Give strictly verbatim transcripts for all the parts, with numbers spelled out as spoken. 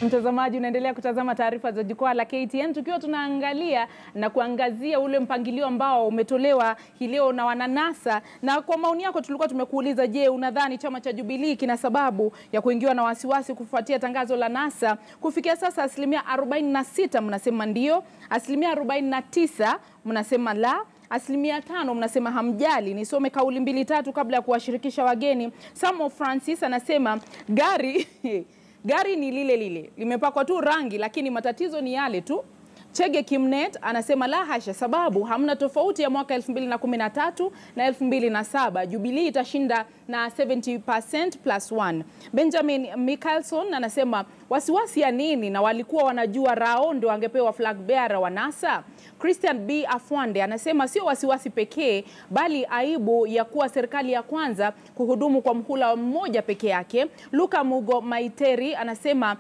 Mtazamaji, unaendelea kutazama taarifa za Jukwaa la K T N tukiwa tunaangalia na kuangazia ule mpangilio ambao umetolewa hii leo na wananasa. Na kwa maoni yako tulikuwa tumekuuliza, je, unadhani chama cha Jubilee kina sababu ya kuingiwa na wasiwasi kufuatia tangazo la NASA? Kufikia sasa asilimia arobaini na sita mnasema ndio, asilimia arobaini na tisa mnasema la, asilimia tano mnasema hamjali. Nisome kauli mbili tatu kabla ya kuwashirikisha wageni. Samo Francis anasema gari Gari ni lile lile, limepakwa tu rangi lakini matatizo ni yale tu. Chege Kimnet anasema la hasha, sababu hamna tofauti ya mwaka elfu mbili na kumi na tatu na elfu mbili na saba. Jubilee itashinda na seventy percent plus one. Benjamin Michelson anasema wasiwasi ya nini, na walikuwa wanajua Raondo wangepewa flag bearer wa NASA. Christian B Afwande anasema sio wasiwasi pekee bali aibu ya kuwa serikali ya kwanza kuhudumu kwa mhula mmoja peke yake. Luka Mugo Maiteri anasema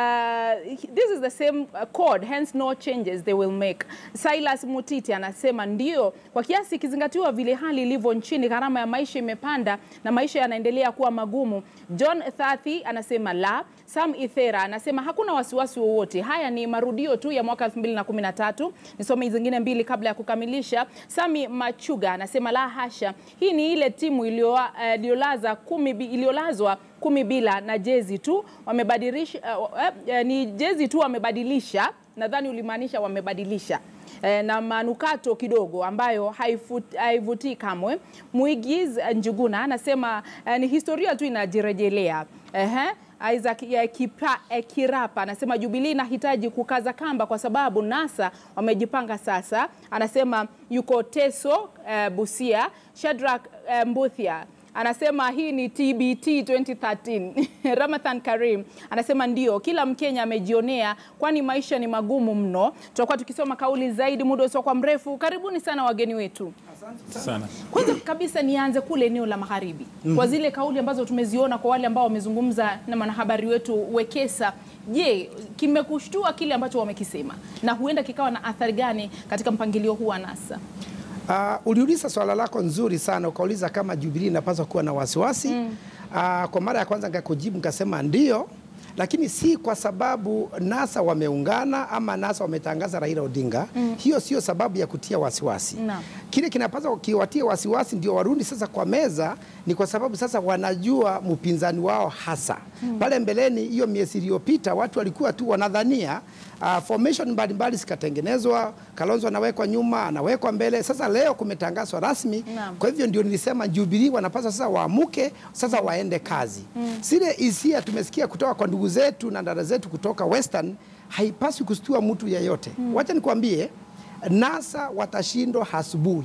uh, this is the same code, hence no changes they will make. Silas Mutiti anasema ndio, kwa kiasi kizingatiwa vile hali ilivyo nchini, gharama ya maisha imepanda na maisha yanaendelea kuwa magumu. John Thathi anasema la. Sam Ithera anasema hakuna wasiwasi wowote, haya ni marudio tu ya mwaka elfu mbili na kumi na tatu. Nisome zingine mbili kabla ya kukamilisha. Sami Machuga anasema la hasha, hii ni ile timu iliolaza kumi iliolazwa kumi bila na jezi tu wamebadilisha, uh, uh, ni jezi tu wamebadilisha, nadhani ulimaanisha wamebadilisha E, na manukato kidogo ambayo haivutii kamwe. Muigiz Njuguna anasema e, ni historia tu inajirejelea. Ehe. Isaac ya Kipa, e, Kirapa anasema Jubilee inahitaji kukaza kamba kwa sababu NASA wamejipanga sasa. Anasema yuko Teso e, Busia. Shadrack e, Mbuthia anasema hii ni T B T twenty thirteen. Ramadhan Karim anasema ndio, kila Mkenya amejionea kwani maisha ni magumu mno. Tutakuwa tukisoma kauli zaidi muda usio kwa mrefu. Karibuni sana wageni wetu. Asante sana. Kwanza kabisa nianze kule eneo la magharibi. Mm -hmm. Kwa zile kauli ambazo tumeziona kwa wale ambao wamezungumza na mwanahabari wetu Wekesa, je, kimekushtua kile ambacho wamekisema na huenda kikawa na athari gani katika mpangilio huu wa NASA? Uh, uliuliza swala lako nzuri sana, ukauliza kama Jubilee inapaswa kuwa na wasiwasi. Mm. Uh, kwa mara ya kwanza nikakujibu nikasema ndio, lakini si kwa sababu NASA wameungana ama NASA wametangaza Raila Odinga. Mm. Hiyo sio sababu ya kutia wasiwasi. No. Kile kinapaswa kiwatie wasiwasi ndio warudi sasa kwa meza, ni kwa sababu sasa wanajua mpinzani wao hasa. Mm. Pale mbeleni hiyo miezi iliyopita watu walikuwa tu wanadhania uh, formation mbalimbali zikatengenezwa, Kalonzo anawekwa nyuma, anawekwa mbele. Sasa leo kumetangazwa rasmi. No. Kwa hivyo ndio nilisema Jubilee wanapaswa sasa waamuke, sasa waende kazi. Mm. Sile hisia tumesikia kutoka kwa ndugu zetu na dada zetu kutoka Western haipaswi kustua mtu yeyote. Mm. Wacha nikwambie, NASA watashindwa asubuhi.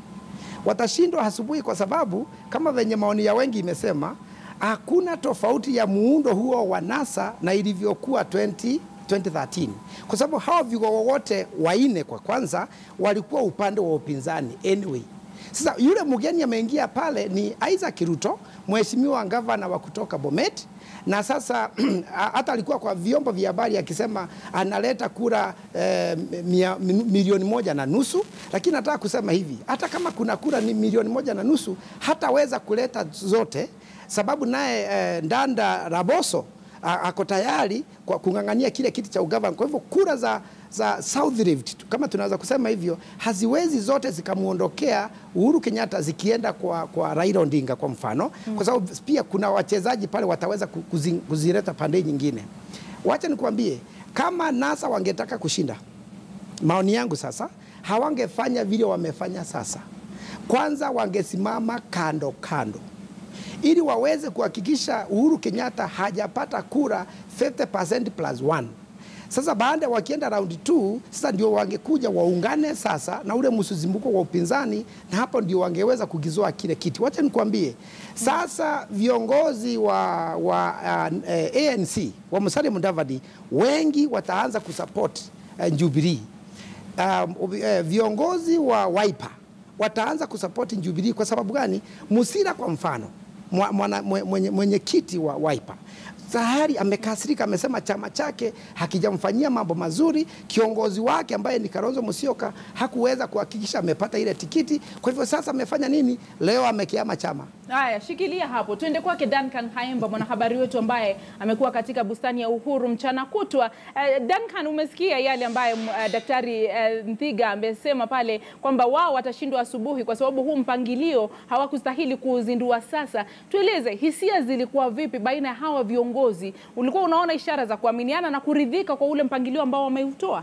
Watashindwa asubuhi kwa sababu kama venye maoni ya wengi imesema, hakuna tofauti ya muundo huo wa NASA na ilivyokuwa twenty thirteen. Kwa sababu hao vigogo wote waine kwa kwanza walikuwa upande wa upinzani anyway. Sasa yule mgeni ameingia pale ni Isaac Ruto, mheshimiwa gavana wa kutoka Bomet, na sasa hata alikuwa kwa vyombo vya habari akisema analeta kura eh, mia, milioni moja na nusu, lakini nataka kusema hivi, hata kama kuna kura ni milioni moja na nusu hataweza kuleta zote, sababu naye eh, Ndanda Raboso ako tayari kwa kungangania kile kiti cha ugavana. Kwa hivyo kura za za South Rift kama tunaweza kusema hivyo haziwezi zote zikamuondokea Uhuru Kenyatta zikienda kwa kwa Raila Odinga kwa mfano. Mm. Kwa sababu pia kuna wachezaji pale wataweza kuzileta pande nyingine. Wacha nikwambie, kama NASA wangetaka kushinda, maoni yangu sasa, hawangefanya vile wamefanya sasa. Kwanza wangesimama kando kando ili waweze kuhakikisha Uhuru Kenyatta hajapata kura fifty percent plus one. Sasa baada wakienda round two, sasa ndio wangekuja waungane sasa na ule msuzimbuko wa upinzani, na hapo ndio wangeweza kugizoa kile kiti. Wacha nikwambie, sasa viongozi wa, wa uh, A N C wa Musalia Mudavadi wengi wataanza kusupport uh, Jubilee. Um, uh, viongozi wa Wiper wataanza kusupport Jubilee. Kwa sababu gani? Musira kwa mfano, mwana mwenye, mwenye kiti wa Wiper tayari amekasirika, amesema chama chake hakijamfanyia mambo mazuri, kiongozi wake ambaye ni Kalonzo Musyoka hakuweza kuhakikisha amepata ile tikiti. Kwa hivyo sasa amefanya nini? Leo amekiama chama. Haya, shikilia hapo. Tuende kwake Duncan Haemba, mwanahabari wetu ambaye amekuwa katika bustani ya Uhuru mchana kutwa. Uh, Duncan, umesikia yale ambaye uh, Daktari uh, Nthiga amesema pale kwamba wao watashindwa asubuhi kwa sababu huu mpangilio hawakustahili kuuzindua sasa. Tueleze hisia zilikuwa vipi baina ya hawa viongozi? Ulikuwa unaona ishara za kuaminiana na kuridhika kwa ule mpangilio ambao wameutoa?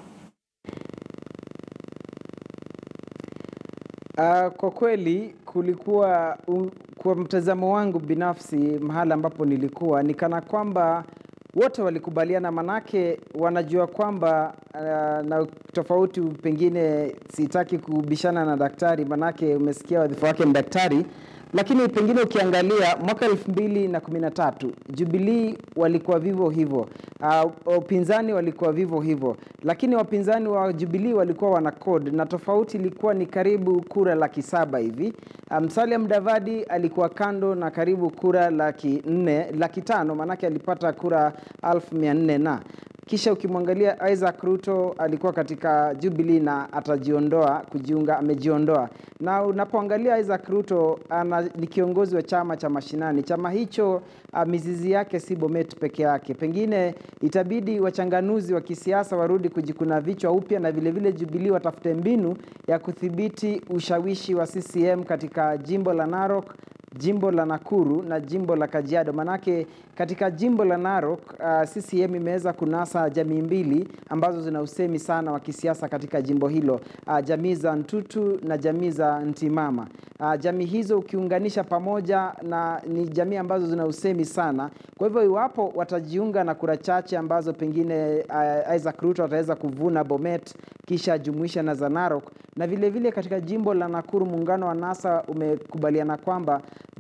Uh, kwa kweli kulikuwa um, kwa mtazamo wangu binafsi mahala ambapo nilikuwa ni kana kwamba wote walikubaliana, manake wanajua kwamba uh, na tofauti pengine sitaki kubishana na daktari manake umesikia wadhifa wake ni daktari, lakini pengine ukiangalia mwaka elfu mbili na kumi na tatu Jubilee walikuwa vivyo hivyo, uh, upinzani walikuwa vivyo hivyo, lakini wapinzani wa Jubilee walikuwa wana code na tofauti ilikuwa ni karibu kura laki saba hivi. Musalia um, Mudavadi alikuwa kando na karibu kura laki nne, laki tano, manake alipata kura elfu mia nne na kisha ukimwangalia Isaac Ruto alikuwa katika Jubilee na atajiondoa kujiunga, amejiondoa. Na unapoangalia Isaac Ruto ana, ni kiongozi wa chama cha mashinani. Chama hicho uh, mizizi yake si Bomet peke yake. Pengine itabidi wachanganuzi wa kisiasa warudi kujikuna vichwa upya, na vile vile Jubilee watafute mbinu ya kudhibiti ushawishi wa C C M katika jimbo la Narok, jimbo la Nakuru na jimbo la Kajiado. Manake katika jimbo la Narok uh, C C M imeweza kunasa jamii mbili ambazo zina usemi sana wa kisiasa katika jimbo hilo, uh, jamii za Ntutu na jamii za Ntimama. Uh, jamii hizo ukiunganisha pamoja na ni jamii ambazo zina usemi sana. Kwa hivyo iwapo watajiunga na kura chache ambazo pengine uh, Isaac Ruto ataweza kuvuna Bomet kisha jumuisha na za Narok, na vile vile katika jimbo la Nakuru muungano wa NASA umekubaliana kwamba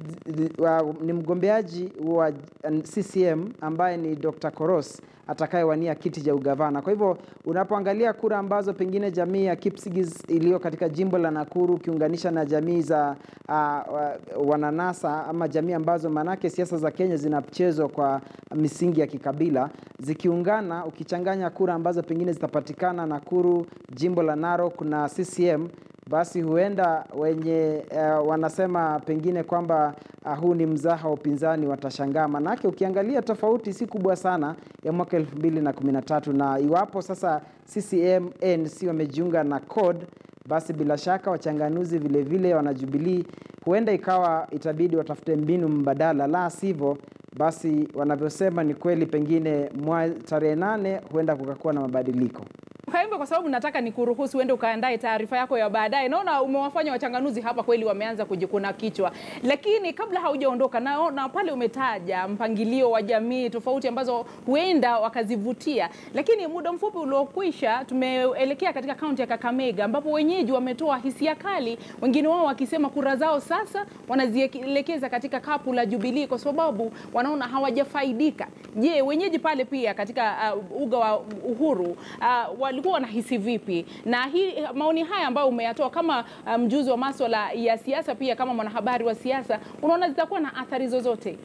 ni mgombeaji wa C C M ambaye ni Doctor Koros atakayewania kiti cha ugavana. Kwa hivyo unapoangalia kura ambazo pengine jamii ya Kipsigis iliyo katika jimbo la Nakuru kiunganisha na jamii za uh, wananasa ama jamii ambazo manake siasa za Kenya zinachezwa kwa misingi ya kikabila, zikiungana ukichanganya kura ambazo pengine zitapatikana Nakuru, jimbo la Narok na C C M, basi huenda wenye uh, wanasema pengine kwamba uh, huu ni mzaha wa upinzani watashangaa. Manake ukiangalia tofauti si kubwa sana ya mwaka elfu mbili na kumi na tatu, na iwapo sasa C C M N C wamejiunga na code, basi bila shaka wachanganuzi vile vile wana Jubilee huenda ikawa itabidi watafute mbinu mbadala, la sivyo basi wanavyosema ni kweli pengine mwa tarehe nane huenda kukakuwa na mabadiliko. Haemba, kwa sababu nataka nikuruhusu uende ukaandae taarifa yako ya baadaye. Naona umewafanya wachanganuzi hapa kweli wameanza kujikuna kichwa. Lakini kabla haujaondoka, naona pale umetaja mpangilio wa jamii tofauti ambazo huenda wakazivutia. Lakini muda mfupi uliokwisha tumeelekea katika kaunti ya Kakamega ambapo wenyeji wametoa hisia kali, wengine wao wakisema kura zao sasa wanazielekeza katika kapu la Jubilee kwa sababu wanaona hawajafaidika. Je, wenyeji pale pia katika uh, uga wa Uhuru uh, walikuwa wanahisi vipi? Na hii maoni haya ambayo umeyatoa kama mjuzi um, wa masuala ya siasa, pia kama mwanahabari wa siasa, unaona zitakuwa na athari zozote?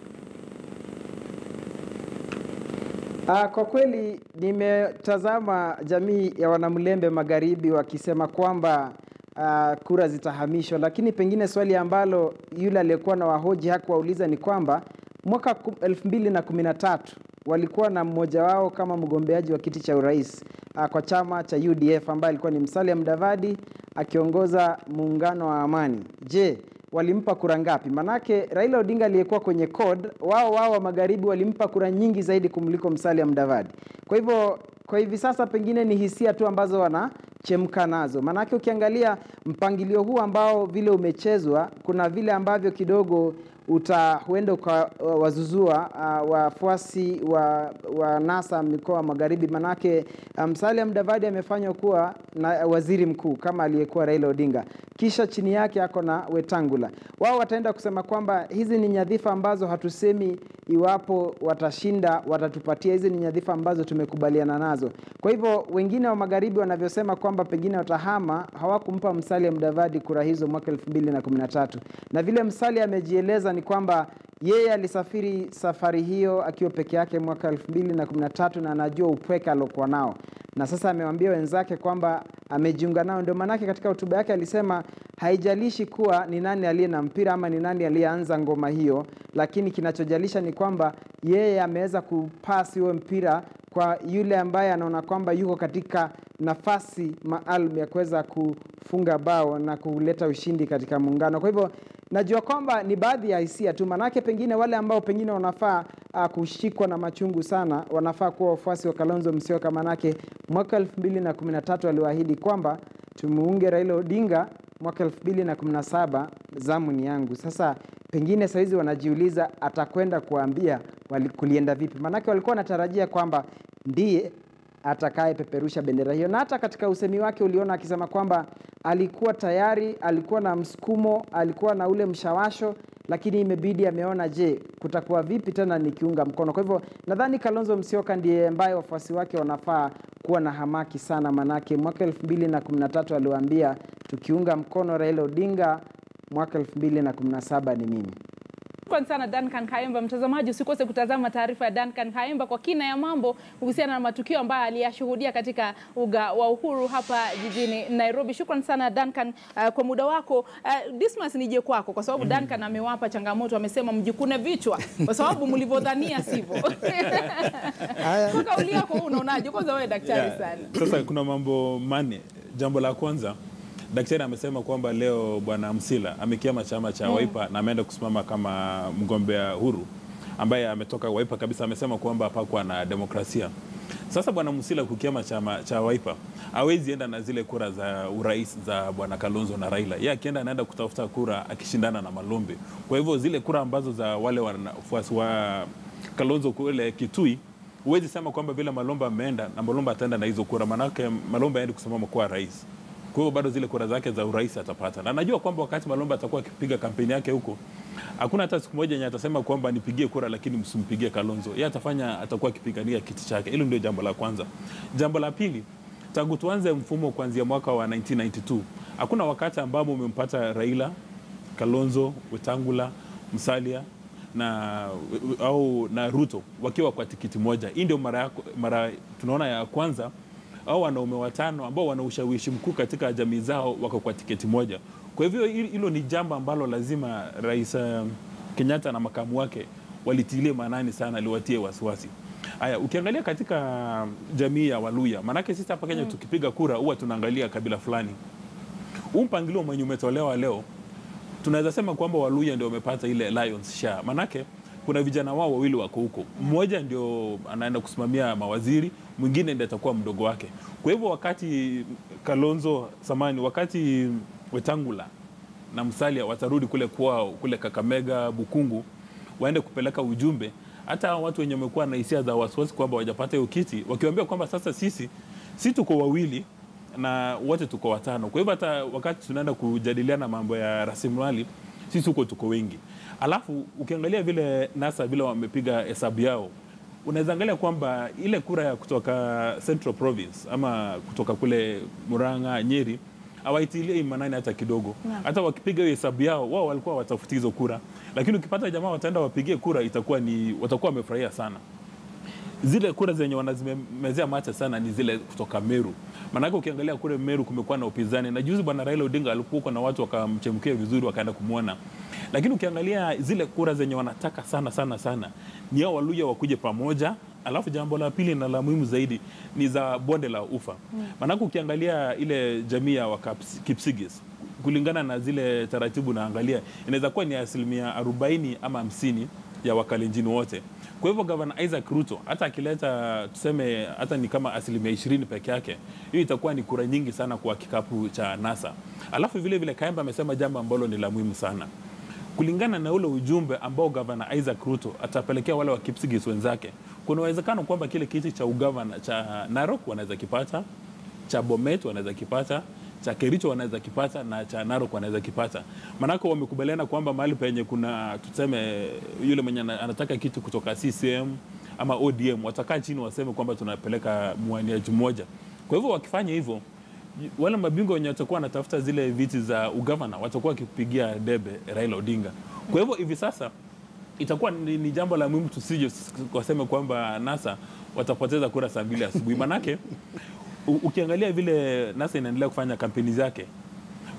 Uh, kwa kweli nimetazama jamii ya Wanamlembe Magharibi wakisema kwamba uh, kura zitahamishwa, lakini pengine swali ambalo yule aliyekuwa na wahoji hakuwauliza ni kwamba mwaka elfu mbili na kumi na tatu walikuwa na mmoja wao kama mgombeaji wa kiti cha urais uh, kwa chama cha U D F ambaye alikuwa ni Musalia Mudavadi akiongoza muungano wa amani. Je, walimpa kura ngapi? Manake Raila Odinga aliyekuwa kwenye code, wao wao wa magharibi walimpa kura nyingi zaidi kumliko Musalia Mudavadi. Kwa hivyo kwa hivi sasa pengine ni hisia tu ambazo wanachemka nazo. Manake ukiangalia mpangilio huu ambao vile umechezwa, kuna vile ambavyo kidogo uta huenda ukawazuzua uh, wafuasi wa, wa NASA mikoa magharibi. Manake Musalia um, Mudavadi amefanywa kuwa na waziri mkuu kama aliyekuwa Raila Odinga, kisha chini yake ako na Wetangula. Wao wataenda kusema kwamba hizi ni nyadhifa ambazo hatusemi iwapo watashinda watatupatia, hizi ni nyadhifa ambazo tumekubaliana nazo. Kwa hivyo wengine wa magharibi wanavyosema kwamba pengine watahama, hawakumpa Musalia Mudavadi kura hizo mwaka elfu mbili na kumi na tatu. Na vile Musalia amejieleza ni kwamba yeye alisafiri safari hiyo akiwa peke yake mwaka elfu mbili na kumi na tatu na anajua upweke alokuwa nao. Na sasa amewaambia wenzake kwamba amejiunga nao. Ndio manake katika hotuba yake alisema haijalishi kuwa ni nani aliye na mpira ama ni nani aliyeanza ngoma hiyo, lakini kinachojalisha ni kwamba yeye ameweza kupasi huo mpira kwa yule ambaye anaona kwamba yuko katika nafasi maalum ya kuweza kufunga bao na kuleta ushindi katika muungano. Kwa hivyo najua kwamba ni baadhi ya hisia tu, manake pengine wale ambao pengine wanafaa uh, kushikwa na machungu sana wanafaa kuwa wafuasi wa Kalonzo Musyoka, manake mwaka elfu mbili na kumi na tatu aliwaahidi kwamba tumuunge Raila Odinga, mwaka elfu mbili na kumi na saba zamu ni yangu. Sasa pengine saizi wanajiuliza atakwenda kuambia kulienda vipi, manake walikuwa wanatarajia kwamba ndiye atakaye peperusha bendera hiyo. Na hata katika usemi wake uliona akisema kwamba alikuwa tayari, alikuwa na msukumo, alikuwa na ule mshawasho, lakini imebidi ameona, je, kutakuwa vipi tena nikiunga mkono. Kwa hivyo nadhani Kalonzo Musyoka ndiye ambaye wafuasi wake wanafaa kuwa na hamaki sana, manake mwaka elfu mbili na kumi na tatu aliwaambia tukiunga mkono Raila Odinga, mwaka elfu mbili na kumi na saba ni mimi. Shukran sana Duncan Kayemba. Mtazamaji, usikose kutazama taarifa ya Duncan Kayemba kwa kina ya mambo kuhusiana na matukio ambayo aliyashuhudia katika uga wa Uhuru hapa jijini Nairobi. Shukran sana Duncan uh, kwa muda wako. Uh, Dismas nije kwako kwa sababu Duncan amewapa changamoto, amesema mjikune vichwa kwa sababu mlivyodhania sivyo. Kwa kauli yako unaonaje? Kwanza wewe daktari yeah. sana. Sasa kuna mambo manne. Jambo la kwanza, daktari amesema kwamba leo bwana Msila amekiama chama cha mm. Wiper na ameenda kusimama kama mgombea huru ambaye ametoka Wiper kabisa. Amesema kwamba hapakuwa na demokrasia. Sasa bwana Msila kukiama chama cha Wiper hawezi enda na zile kura za urais za bwana Kalonzo na Raila. Yeye akienda anaenda kutafuta kura akishindana na Malombe. Kwa hivyo zile kura ambazo za wale wafuasi wa Kalonzo kule Kitui, huwezi sema kwamba vile Malombe ameenda na Malombe ataenda na hizo kura, manake Malombe aende kusimama kwa rais. Kwa hiyo bado zile kura zake za urais atapata. Na najua kwamba wakati Malombe atakuwa akipiga kampeni yake huko, hakuna hata siku moja yenye atasema kwamba nipigie kura lakini msimpigie Kalonzo. Yeye atafanya, atakuwa akipigania kiti chake. Hilo ndio jambo la kwanza. Jambo la pili, tangu tuanze mfumo kuanzia mwaka wa nineteen ninety-two, hakuna wakati ambapo umempata Raila, Kalonzo, Wetangula, Musalia na au na Ruto wakiwa kwa tikiti moja. Hii ndio mara mara tunaona ya kwanza au wanaume watano ambao wana ushawishi mkuu katika jamii zao wako kwa tiketi moja. Kwa hivyo hilo ni jambo ambalo lazima Rais Kenyatta na makamu wake walitilie maanani sana, aliwatie wasiwasi. Haya, ukiangalia katika jamii ya Waluya, manake sisi hapa Kenya mm. tukipiga kura huwa tunaangalia kabila fulani. Huu mpangilio mwenye umetolewa leo, tunaweza sema kwamba Waluya ndio wamepata ile Lions share. Manake kuna vijana wao wawili wako huko. Mmoja ndio anaenda kusimamia mawaziri, mwingine ndiye atakuwa mdogo wake. Kwa hivyo wakati Kalonzo samani, wakati Wetangula na Musalia watarudi kule kwao, kule Kakamega, Bukungu, waende kupeleka ujumbe, hata watu wenye wamekuwa na hisia za wasiwasi kwamba hawajapata hiyo kiti, wakiwaambia kwamba sasa sisi si tuko wawili na wote tuko watano. Kwa hivyo hata wakati tunaenda kujadiliana mambo ya rasilimali, sisi huko tuko wengi. Alafu ukiangalia vile NASA vile wamepiga hesabu yao, unaweza angalia kwamba ile kura ya kutoka Central Province ama kutoka kule Murang'a, Nyeri hawaitilie manani hata kidogo. Yeah. Hata wakipiga hiyo hesabu yao, wao walikuwa watafuti hizo kura. Lakini ukipata jamaa wataenda wapigie kura, itakuwa ni watakuwa wamefurahia sana. Zile kura zenye wanazimezea mate sana ni zile kutoka Meru. Manake ukiangalia kule Meru kumekuwa na upinzani. Na juzi bwana Raila Odinga alikuwa na watu wakamchemkia vizuri wakaenda kumuona. Lakini ukiangalia zile kura zenye wanataka sana sana sana ni hao Waluya wakuje pamoja. Alafu jambo la pili na la muhimu zaidi ni za bonde la ufa. Mm. Manake ukiangalia ile jamii ya Kipsigis, kulingana na zile taratibu naangalia, inaweza kuwa ni asilimia arobaini ama hamsini ya Wakalenjin wote. Kwa hivyo Governor Isaac Ruto hata akileta tuseme hata ni kama asilimia ishirini peke yake, hiyo itakuwa ni kura nyingi sana kwa kikapu cha NASA. Alafu vile vile Kayemba amesema jambo ambalo ni la muhimu sana. Kulingana na ule ujumbe ambao Governor Isaac Ruto atapelekea wale wa Kipsigis wenzake, kuna uwezekano kwamba kile kiti cha ugavana cha Narok wanaweza kipata, cha Bomet wanaweza kipata, cha Kericho wanaweza kipata na cha Narok wanaweza kipata. Manako wamekubaliana kwamba mahali penye kuna tuseme yule mwenye anataka kitu kutoka C C M ama O D M watakaa chini waseme kwamba tunapeleka mwaniaji mmoja. Kwa hivyo wakifanya hivyo, wale mabingwa wenye watakuwa wanatafuta zile viti za ugavana watakuwa wakipigia debe Raila Odinga. Kwa hivyo hivi sasa itakuwa ni, ni jambo la muhimu tusije kusema kwamba NASA watapoteza kura saa mbili asubuhi. Manake ukiangalia vile NASA inaendelea kufanya kampeni zake,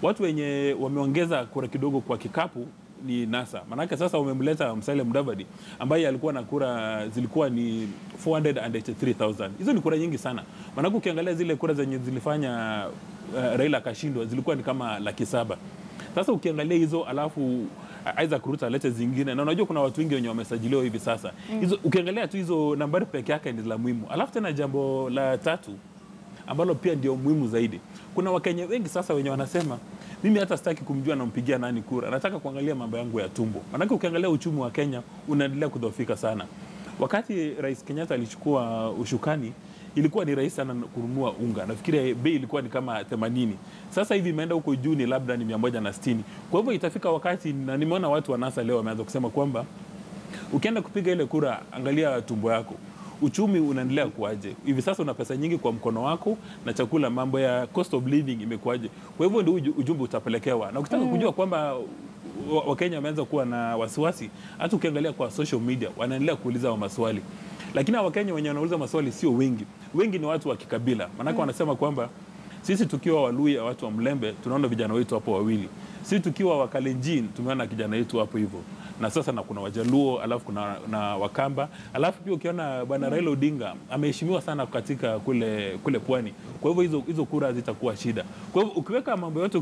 Watu wenye wameongeza kura kidogo kwa kikapu ni NASA. Manake sasa wamemleta Musalia Mudavadi ambaye alikuwa na kura zilikuwa ni four hundred eighty-three thousand. Hizo ni kura nyingi sana. Manake ukiangalia zile kura zenye zilifanya uh, Raila akashindwa zilikuwa ni kama laki saba. Sasa ukiangalia hizo alafu Isaac Ruto alete zingine, na unajua kuna watu wengi wenye wamesajiliwa hivi sasa. Hizo ukiangalia tu hizo nambari peke yake ni la muhimu. Alafu tena jambo la tatu ambalo pia ndio muhimu zaidi. Kuna Wakenya wengi sasa wenye wanasema mimi hata sitaki kumjua nampigia nani kura. Nataka kuangalia mambo yangu ya tumbo. Maana ukiangalia uchumi wa Kenya unaendelea kudhoofika sana. Wakati Rais Kenyatta alichukua ushukani, ilikuwa ni rahisi sana kununua unga. Nafikiri bei ilikuwa ni kama themanini. Sasa hivi imeenda huko juu ni labda ni mia moja na sitini. Kwa hivyo itafika wakati, na nimeona watu wa NASA leo wameanza kusema kwamba ukienda kupiga ile kura, angalia tumbo yako. Uchumi unaendelea kuaje? Hivi sasa una pesa nyingi kwa mkono wako na chakula, mambo ya cost of living imekuaje? Kwa hivyo ndio ujumbe utapelekewa. Na ukitaka mm. kujua kwamba Wakenya wameanza kuwa na wasiwasi, hata ukiangalia kwa social media wanaendelea kuuliza wa maswali. Lakini Wakenya wenye wanauliza maswali sio wengi. Wengi ni watu wa kikabila. Maana mm. wanasema kwamba sisi tukiwa Waluhya, watu wa Mlembe, tunaona vijana wetu hapo wawili. Sisi tukiwa Wakalenjin tumeona kijana wetu hapo hivyo. Na sasa na kuna Wajaluo, alafu kuna na Wakamba, alafu pia ukiona bwana Raila Odinga ameheshimiwa sana katika kule kule pwani. Kwa hivyo hizo hizo kura zitakuwa shida. Kwa hivyo ukiweka mambo yote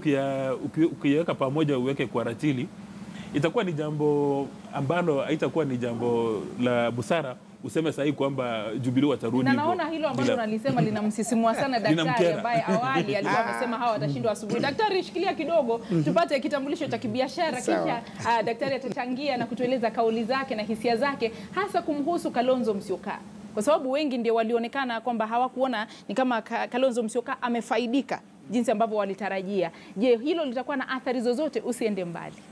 ukiweka pamoja uweke kwa ratili, itakuwa ni jambo ambalo haitakuwa ni jambo la busara useme sahi kwamba Jubilee watarudi. Na naona hilo ambalo unalisema linamsisimua sana daktari ambaye awali alikuwa amesema hawa watashindwa asubuhi. Daktari, shikilia kidogo tupate kitambulisho cha kibiashara, kisha uh, daktari atachangia na kutueleza kauli zake na hisia zake hasa kumhusu Kalonzo Musyoka. Kwa sababu wengi ndio walionekana kwamba hawakuona ni kama Kalonzo Musyoka amefaidika jinsi ambavyo walitarajia. Je, hilo litakuwa na athari zozote? Usiende mbali.